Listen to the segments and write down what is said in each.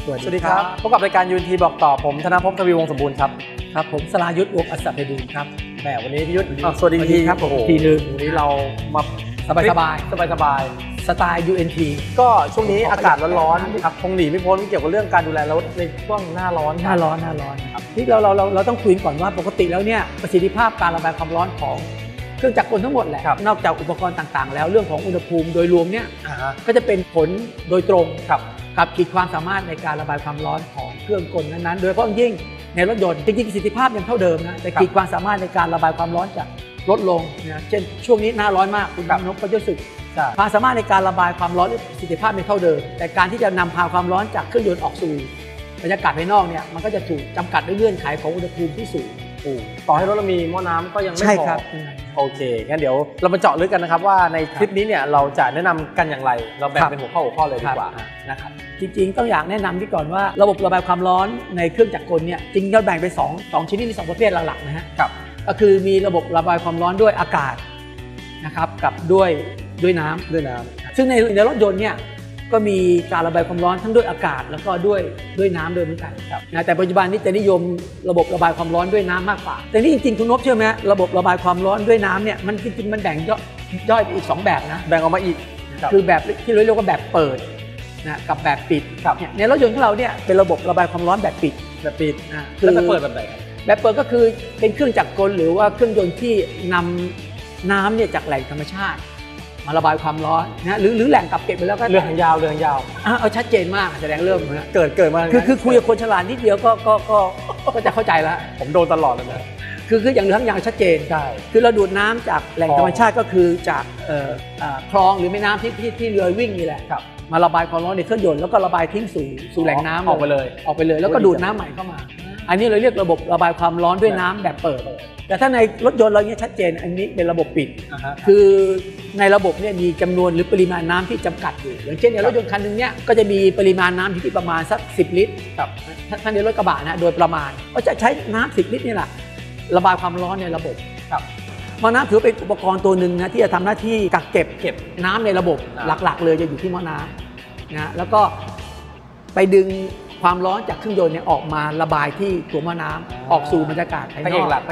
สวัสดีครับพบกับรายการยูนทีบอกต่อผมธนภพ ทวีวงศ์สมบูรณ์ครับครับผมสรายุทธ วงศ์อัศไพบูลย์ครับแหมวันนี้พี่ยุทธสวัสดีทีครับผมทีนึงวันนี้เรามาสบายสไตล์ UNT ก็ช่วงนี้อากาศร้อนๆครับคงหนีไม่พ้นเกี่ยวกับเรื่องการดูแลรถในช่วงหน้าร้อนครับที่เราต้องคุยก่อนว่าปกติแล้วเนี่ยประสิทธิภาพการระบายความร้อนของเครื่องจักรกลทั้งหมดแหละนอกจากอุปกรณ์ต่างๆแล้วเรื่องของอุณหภูมิโดยรวมเนี่ยก็จะเป็นผลโดยตรงกับขีดความสามารถในการระบายความร้อนของเครื่องกลนั้นๆโดยเฉพาะยิ่งในรถยนต์จริงๆประสิทธิภาพยังเท่าเดิมนะแต่ขีดความสามารถในการระบายความร้อนจะลดลงนะเช่นช่วงนี้หน้าร้อนมากคุณนพก็จะรู้สึกความสามารถในการระบายความร้อนประสิทธิภาพไม่เท่าเดิมแต่การที่จะนำพาความร้อนจากเครื่องยนต์ออกสู่บรรยากาศภายนอกเนี่ยมันก็จะถูกจำกัดด้วยเงื่อนไขของอุณหภูมิที่สูงต่อให้รถเรามีหม้อน้ำก็ยังไม่พอโอเคงั้นเดี๋ยวเรามาเจาะลึกกันนะครับว่าในคลิปนี้เนี่ยเราจะแนะนำกันอย่างไรเราแบ่งเป็นหัวข้อเลยดีกว่านะครับจริงๆต้องอยากแนะนำที่ก่อนว่าระบบระบายความร้อนในเครื่องจักรกลเนี่ยจริงๆเราแบ่งเป็น2ชนิดมี2ประเภทหลักๆนะฮะก็คือมีระบบระบายความร้อนด้วยอากาศนะครับกับด้วยน้ำซึ่งในรถยนต์เนี่ยก็มีการระบายความร้อนทั้งด้วยอากาศแล้วก็ด้วยน้ำด้วยเหมือนกันนะแต่ปัจจุบันนี้จะนิยมระบบระบายความร้อนด้วยน้ำมากกว่าแต่นี่จริงๆคุณนพเชื่อไหมระบบระบายความร้อนด้วยน้ำเนี่ยมันจริงๆมันแบ่งย่อยไปอีก2แบบนะแบ่งออกมาอีกคือแบบที่เรียกว่าแบบเปิดนะกับแบบปิดในรถยนต์ของเราเนี่ยเป็นระบบระบายความร้อนแบบปิดคือแบบเปิดแบบไหนครับแบบเปิดก็คือเป็นเครื่องจักรกลหรือว่าเครื่องยนต์ที่นำน้ำเนี่ยจากแหล่งธรรมชาติมาระบายความร้อนนะหรือแหล่งกักเก็บไปแล้วก็เรื่องยาวเอาชัดเจนมากแสดงเริ่มเกิดมาคือคุยกับคนฉลาดนิดเดียวก็จะเข้าใจแล้วผมโดนตลอดเลยนะคืออย่างทั้งอย่างชัดเจนใช่คือเราดูดน้ำจากแหล่งธรรมชาติก็คือจากคลองหรือแม่น้ำที่เรือวิ่งนี่แหละมาระบายความร้อนในเครื่องยนต์แล้วก็ระบายทิ้งสู่แหล่งน้ำออกไปเลยแล้วก็ดูดน้ำใหม่เข้ามาอันนี้เราเรียกระบบระบายความร้อนด้วยน้ำแบบเปิดแต่ถ้าในรถยนต์เราเนี่ยชัดเจนอันนี้เป็นระบบปิดคือในระบบเนี่ยมีจำนวนหรือปริมาณน้ำที่จำกัดอยู่อย่างเช่นในรถยนต์คันนึงเนี่ยก็จะมีปริมาณน้ำที่ประมาณสัก10 ลิตรถ้าในรถกระบะนะโดยประมาณก็จะใช้น้ำ10 ลิตรนี่แหละระบายความร้อนในระบบหม้อน้ำถือเป็นอุปกรณ์ตัวหนึ่งนะที่จะทำหน้าที่กักเก็บน้ำในระบบหลักๆเลยจะอยู่ที่หม้อน้ำนะแล้วก็ไปดึงความร้อนจากเครื่องยนต์เนี่ยออกมาระบายที่ตัวหม้อน้ำออกสู่บรรยากาศภายนอกพระเอกหลัก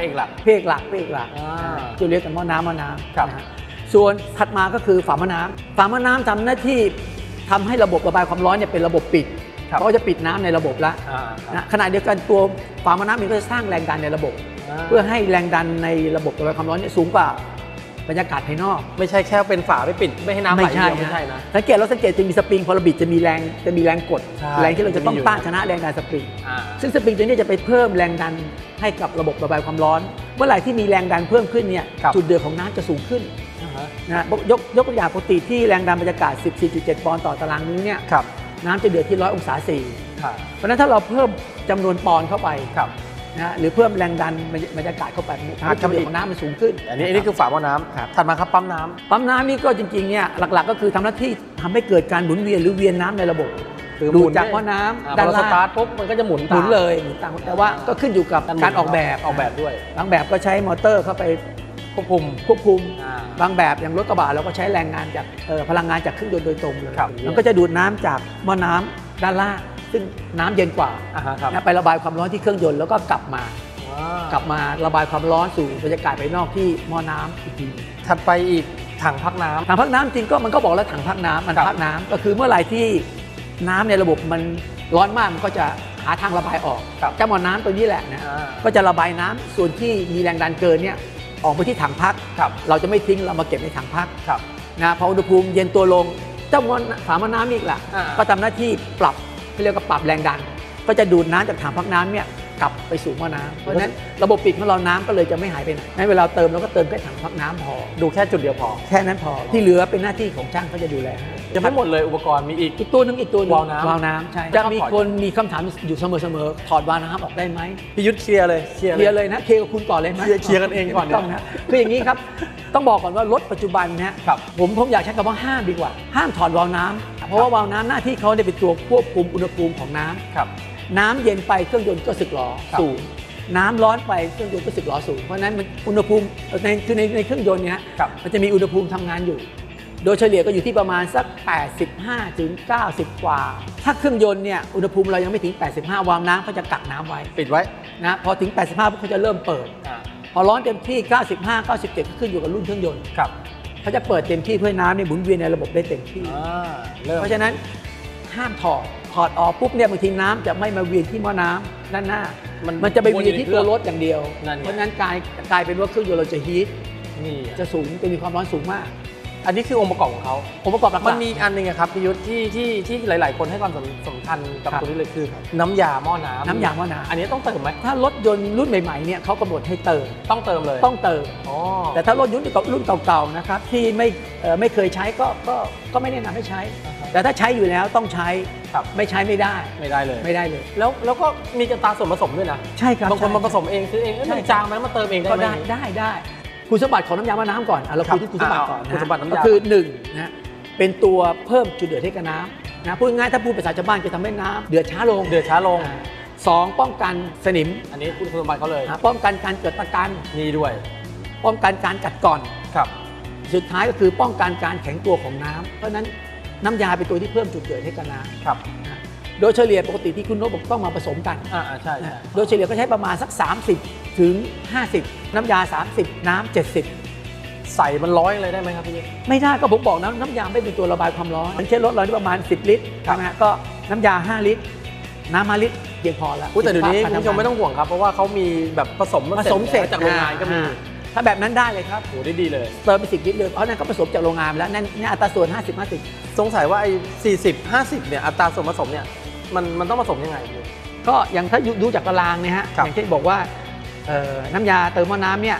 จะเรียกกันหม้อน้ำนะส่วนถัดมาก็คือฝาหม้อน้ำทำหน้าที่ทำให้ระบบระบายความร้อนเนี่ยเป็นระบบปิดเพราะจะปิดน้ำในระบบแล้วนะขณะเดียวกันตัวฝาหม้อน้ำมันก็จะสร้างแรงดันในระบบเพื่อให้แรงดันในระบบระบายความร้อนเนี่ยสูงกว่าบรรยากาศภายนอกไม่ใช่แค่เป็นฝาไม่ปิดไม่ให้น้ำไหลไม่ใช่นะสังเกตจะมีสปริงพอเราบิดจะมีแรงกดแรงที่เราจะต้องต้านชนะแรงดันสปริงซึ่งสปริงตัวนี้จะไปเพิ่มแรงดันให้กับระบบระบายความร้อนเมื่อไหร่ที่มีแรงดันเพิ่มขึ้นเนี่ยจุดเดือดของน้ำจะสูงขึ้นนะยกตัวอย่างปกติที่แรงดันบรรยากาศ 14.7 ปอนด์ต่อตารางนิ้วเนี่ยน้ำจะเดือดที่100 องศาเซลเซียสเพราะฉะนั้นถ้าเราเพิ่มจำนวนปอนด์เข้าไปนะหรือเพิ่มแรงดันบรรยากาศเข้าไปจุดเดือดของน้ำมันสูงขึ้นอันนี้คือฝาหม้อน้ำถัดมาครับปั๊มน้ำนี่ก็จริงๆเนี่ยหลักๆก็คือทำหน้าที่ทำให้เกิดการหมุนเวียนหรือเวียนน้ำในระบบดูดจากหม้อน้ำด้านล่างสตาร์ทปุ๊บมันก็จะหมุนเลยแต่ว่าก็ขึ้นอยู่กับการออกแบบด้วยบางแบบก็ใช้มอเตอร์เข้าไปควบคุมบางแบบอย่างรถกระบะเราก็ใช้แรงงานจากพลังงานจากเครื่องยนต์โดยตรงเลยมันก็จะดูดน้ำจากหม้อน้ำด้านล่างซึ่งน้ำเย็นกว่าไประบายความร้อนที่เครื่องยนต์แล้วก็กลับมาระบายความร้อนสู่บรรยากาศภายนอกที่หม้อน้ำอีกทีถัดไปอีกถังพักน้ำจริงก็มันก็บอกแล้วถังพักน้ำมันพักน้ำก็คือเมื่อไหร่ที่น้ำในระบบมันร้อนมากมันก็จะหาทางระบายออกเจ้าหม้อน้ำตัวนี้แหละนะก็จะระบายน้ำส่วนที่มีแรงดันเกินเนี่ยออกไปที่ถังพักเราจะไม่ทิ้งเรามาเก็บในถังพักนะพออุณหภูมิเย็นตัวลงเจ้าฝาหม้อน้ำอีกล่ะก็ทำหน้าที่ปรับเรียกว่าปรับแรงดันก็จะดูดน้ำจากถังพักน้ำเนี่ยกลับไปสู่หม้อน้ำเพราะฉะนั้นระบบปิดของเราน้ำก็เลยจะไม่หายไปไหนในเวลาเติมเราก็เติมแค่ถังพักน้ำพอดูแค่จุดเดียวพอแค่นั้นพอที่เหลือเป็นหน้าที่ของช่างเขาจะดูแลยังไม่หมดเลยอุปกรณ์มีอีกตัวนึงวาล์วน้ำใช่จะมีคนมีคำถามอยู่เสมอถอดวาล์วน้ำออกได้ไหมพี่ยุทธเคลียร์เลยนะเคลียร์กับคุณก่อนเลยไหมเคลียร์กันเองก่อนนะคืออย่างนี้ครับต้องบอกก่อนว่ารถปัจจุบันเนี่ยผมอยากใช้คำว่าห้ามดีกว่าห้ามถอดวาล์วน้ำเพราะว่าวาล์วน้ำหน้าที่เขาเนี่ยเป็นตัวควบคุมอุณหภูมิของน้ำน้ำเย็นไปเครื่องยนต์ก็สึกหรอสูงน้ำร้อนไปเครื่องยนต์ก็สึกหรอสูงเพราะนั้นอุณหภูมิในเครื่องยนต์เนี่ยมันจะมีอุณหภูมิทำงานอยู่โดยเฉลี่ยก็อยู่ที่ประมาณสัก85ถึง90กว่าถ้าเครื่องยนต์เนี่ยอุณหภูมิเรายังไม่ถึง85วาล์วน้ำเขาจะกักน้ำไว้ปิดไว้นะพอถึง85ปุ๊บเขาจะเริ่มเปิดพอร้อนเต็มที่95 97ก็ขึ้นอยู่กับรุ่นเครื่องยนต์ครับเขาจะเปิดเต็มที่เพื่อน้ำเนี่ยหมุนเวียนในระบบได้เต็มที่เพราะฉะนั้นห้ามถอดออกปุ๊บเนี่ยบางทีน้ำจะไม่มาเวียนที่หม้อน้ำด้านหน้ามันจะไปเวียนที่ตัวรถอย่างเดียวเพราะฉะนั้นกลายเป็นว่าเครื่องยนต์เราจะฮีทจะสูงจะมีความร้อนสูงมากอันนี้คือองค์ประกอบของเขาองค์ประกอบหลักๆมันมีอันนึงครับพิยุทธ์ที่หลายๆคนให้ความสำคัญกับตัวนี้เลยคือน้ำยาหม้อน้ำอันนี้ต้องเติมไหมถ้ารถยนต์รุ่นใหม่ๆเนี่ยเขากำหนดให้เติมต้องเติมเลยต้องเติมแต่ถ้ารถยนต์รุ่นเก่าๆนะครับที่ไม่เคยใช้ก็ไม่แนะนำให้ใช้แต่ถ้าใช้อยู่แล้วต้องใช้ไม่ใช้ไม่ได้เลยแล้วก็มีอัตราส่วนผสมด้วยนะใช่ครับบางคนมาผสมเองซื้อเองมันจางมันมาเติมเองก็ได้คุณสมบัติของน้ำยาหม้อน้ำก่อนเราคุยที่คุณสมบัติก่อนคุณสมบัติน้ำยาก็คือ1นะเป็นตัวเพิ่มจุดเดือดให้กับน้ำนะพูดง่ายถ้าพูดภาษาชาวบ้านจะทำให้น้ำเดือดช้าลง2ป้องกันสนิมอันนี้คุณสมบัติเขาเลยป้องกันการเกิดตะกันนี่ด้วยป้องกันการกัดก่อนครับสุดท้ายก็คือป้องกันการแข็งตัวของน้ำเพราะนั้นน้ำยาเป็นตัวที่เพิ่มจุดเดือดให้กับน้ำครับโดยเฉลี่ยปกติที่คุณโน้ตบอกต้องมาผสมกันใช่โดยเฉลี่ยก็ใช้ประมาณสัก30ถึง50น้ำยา30น้ำ70 ใส่มันร้อยเลยได้ไหมครับพี่ไม่ได้ก็ผมบอกน้ำยาไม่เป็นตัวระบายความร้อนมันเช่นรถเราที่ประมาณ10ลิตรใช่ไหมก็น้ำยา5ลิตรน้ำ5ลิตรเพียงพอแล้วแต่เดี๋ยวนี้คุณผู้ชมไม่ต้องห่วงครับเพราะว่าเขามีแบบผสมเสร็จจากโรงงานก็มีถ้าแบบนั้นได้เลยครับโหได้ดีเลยเติมไป10ลิตรเลยเพราะนั่นก็ผสมจากโรงงานแล้วนั่นอัตราส่วน50-50 สงสัยว่าไอ้40-50เนี่ยอัตราส่วนผสมเนี่ยมันต้องผสมยังไงก็อย่างถ้าดูจากตารางเนี่ยฮะอย่างเช่นบอกว่าน้ำยาเติมหม้อน้ำเนี่ย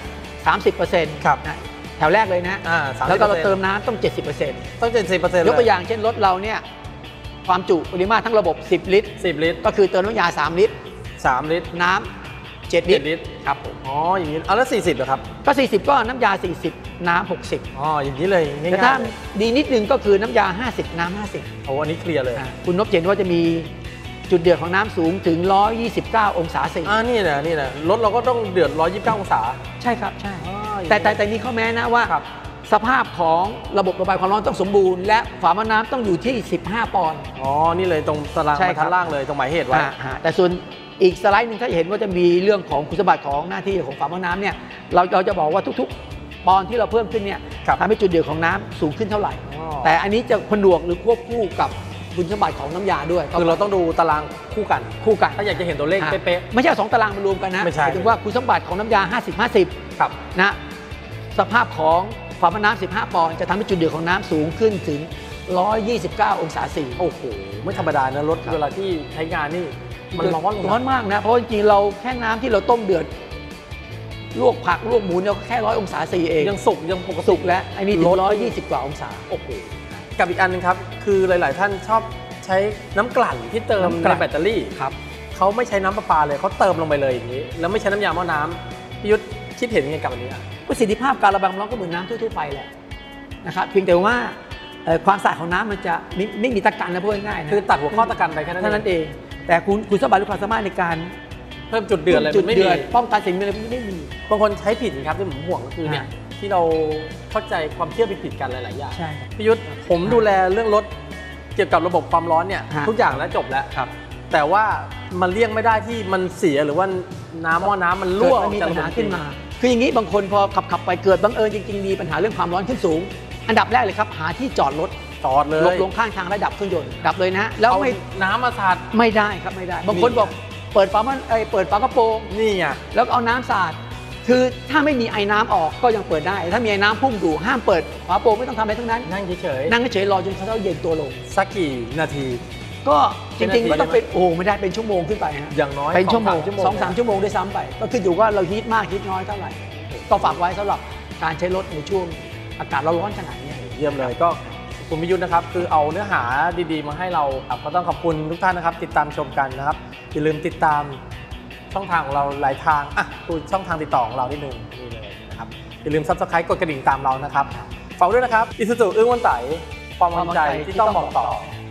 30% ครับแถวแรกเลยนะแล้วก็เราเติมน้ำต้อง 70% ต้อง 70% ยกตัวอย่างเช่นรถเราเนี่ยความจุปริมาตรทั้งระบบ10ลิตรก็คือเติมน้ำยา3ลิตรน้ำ7ลิตรครับผมอย่างนี้แล้ว40เหรอครับก็40ก็น้ำยา40น้ำ60 อย่างนี้เลยง่ายๆแต่ถ้าดีนิดนึงก็คือน้ำยา50น้ำ50 อันนี้เคลียร์เลยคุณนพเห็นว่าจะมีจุดเดือดของน้ำสูงถึง129องศาเซลเซียสนี่นะรถเราก็ต้องเดือด129องศาใช่ครับใช่แต่นี่ข้อแม้นะว่าสภาพของระบบระบายความร้อนต้องสมบูรณ์และฝาหม้อน้ำต้องอยู่ที่15ปอนด์นี่เลยตรงตารางบรรทัดล่างเลยตรงหมายเหตุไว้แต่ส่วนอีกสไลด์หนึ่งถ้าเห็นว่าจะมีเรื่องของคุณสมบัติของหน้าที่ของฝาหม้อน้ำเนี่ยเราจะบอกว่าทุกๆปอนด์ที่เราเพิ่มขึ้นเนี่ยทำให้จุดเดือดของน้ำสูงขึ้นเท่าไหร่แต่อันนี้จะผนวกหรือควบคู่กับคุณสมบัติของน้ำยาด้วยคือเราต้องดูตารางคู่กันถ้าอยากจะเห็นตัวเลขเป๊ะๆไม่ใช่2ตารางมารวมกันนะหมายถึงว่าคุณสมบัติของน้ำยา50-50 ครับนะสภาพของฝาหม้อน้ำ15ปอนด์จะทำให้จุดเดือดของน้ำสูงขึ้นถึง129องศาเซลเซียสโอ้โหไม่ธรรมดานะรถเวลาที่ใช้งานนี่มันร้อนมากนะเพราะจริงๆเราแค่น้ำที่เราต้มเดือดลวกผักลวกหมูเนี่ยแค่100องศาเซลเซียสเองยังสุกยังปกติแล้วอันนี้ถึง120กว่าองศาโอ้โหกับอีกอันนึงครับคือหลายๆท่านชอบใช้น้ำกลั่นที่เติมในแบตเตอรี่ครับเขาไม่ใช้น้ำประปาเลยเขาเติมลงไปเลยอย่างนี้แล้วไม่ใช้น้ำยาหม้อน้ำพิยุทธ์คิดเห็นยังไงกับอันนี้ประสิทธิภาพการระบายความร้อนก็เหมือนน้ำทั่วๆไปแหละนะครับเพียงแต่ว่าความสะอาดของน้ำมันจะไม่มีตะกันนะพูดง่ายๆนะคือตัดหัวข้อตะกันไปแค่นั้นเองแต่คุณสมบัติหรือความสามารถในการเพิ่มจุดเดือดอะไรไม่มีป้องกันสิ่งอะไรไม่มีบางคนใช้ผิดครับที่ผมห่วงก็คือเนี่ยที่เราเข้าใจความเชื่อผิดๆกันหลายๆอย่างพิยุทธ์ผมดูแลเรื่องรถเกี่ยวกับระบบความร้อนเนี่ยทุกอย่างแล้วจบแล้วแต่ว่ามันเลี่ยงไม่ได้ที่มันเสียหรือว่าน้ำหม้อน้ำมันรั่วมีปัญหาขึ้นมาคืออย่างนี้บางคนพอขับไปเกิดบังเอิญจริงๆมีปัญหาเรื่องความร้อนขึ้นสูงอันดับแรกเลยครับหาที่จอดรถเลยลงข้างทางระดับเครื่องยนต์ดับเลยนะแล้วไม่น้ำมาสาดไม่ได้ครับไม่ได้บางคนบอกเปิดฝากระโปรงนี่ไงแล้วเอาน้ำสาดคือถ้าไม่มีไอ้น้ำออกก็ยังเปิดได้ถ้ามีไอ้น้ำพุ่งอยู่ห้ามเปิดฝาโปรงไม่ต้องทำอะไรทั้งนั้นนั่งเฉยรอจนเขาเย็นตัวลงสักกี่นาทีก็จริงๆก็ต้องเป็นไม่ได้เป็นชั่วโมงขึ้นไปฮะอย่างน้อยเป็นชั่วโมง2-3 ชั่วโมงด้วยซ้ำไปก็ขึ้นอยู่ว่าเราฮีทมากฮีทน้อยเท่าไหร่ก็ฝากไว้สำหรับการใช้รถในช่วงอากาศร้อนขนาดนี้เยี่ยมเลยก็คุณพิยุทธ์นะครับคือเอาเนื้อหาดีๆมาให้เราก็ต้องขอบคุณทุกท่านนะครับติดตามชมกันนะครับอย่าลืมติดตามช่องทางของเราหลายทางดูช่องทางติดต่อของเรานิดนึงนี่เลยนะครับอย่าลืม Subscribe กดกระดิ่งตามเรานะครับฝากด้วยนะครับอิซูซูอึ้งวันไต่ความมั่นใจที่ต้องบอกต่อ